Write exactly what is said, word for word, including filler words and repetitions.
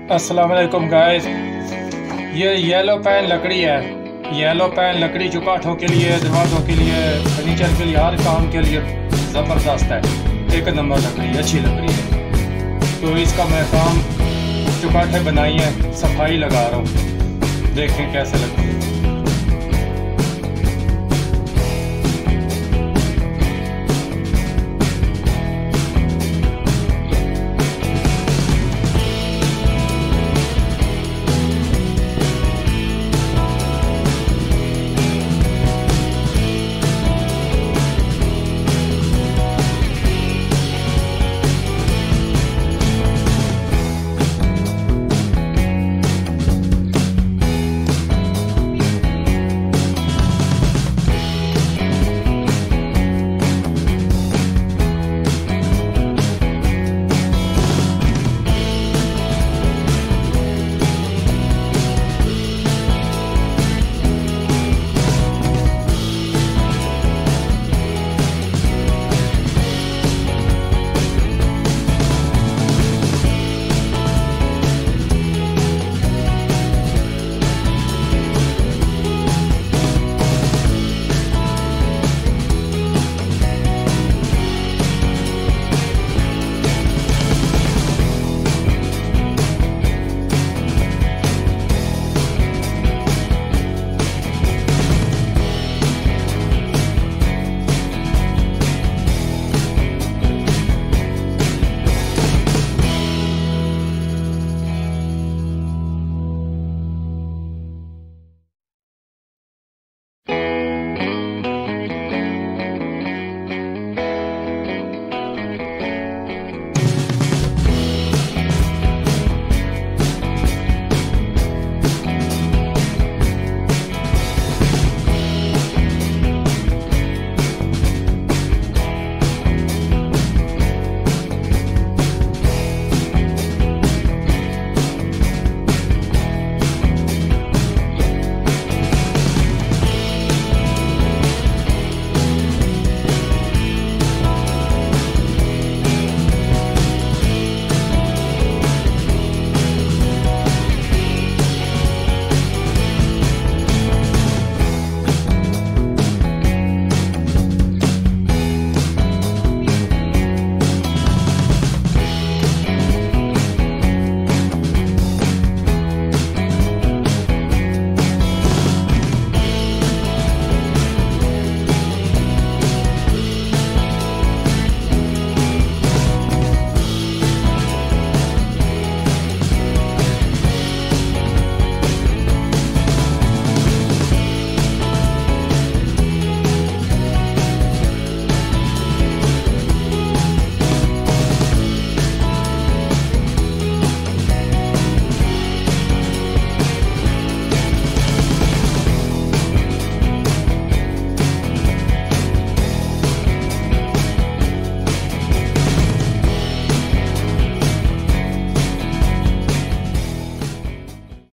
अस्सलाम वालेकुम गाइस। ये येलो पैन लकड़ी है। येलो पैन लकड़ी चौकाठों के लिए, दरवाज़ों के लिए, फर्नीचर के लिए, हर काम के लिए ज़बरदस्त है। एक नंबर लकड़ी, अच्छी लकड़ी है। तो इसका मैं काम चौकाठे बनाई है, सफाई लगा रहा हूँ। देखें कैसे लगती है।